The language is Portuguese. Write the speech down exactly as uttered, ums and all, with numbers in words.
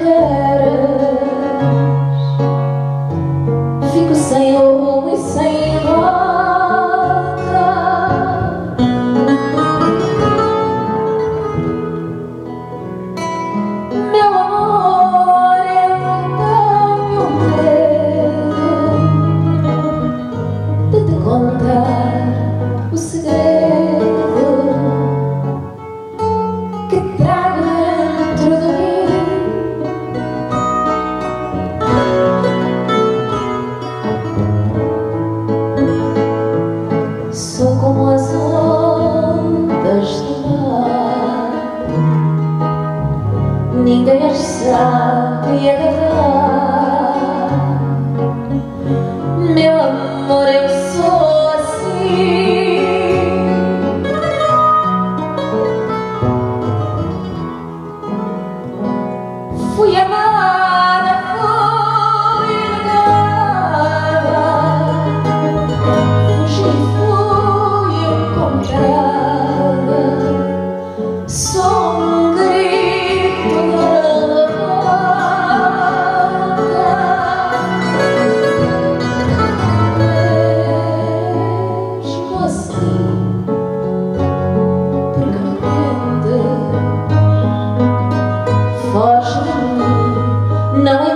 queres. Fico sem rumo e sem volta. Meu amor, eu tenho medo de te contar o segredo que trago dentro de mim. Sou como as ondas do mar, ninguém as sabe agarrar. Meu amor, eu sou assim. Fui amada, fui negada, fugi, fui encontrada. Sou um grito de revolta. Mesmo assim, porque me prende, foge de mim, não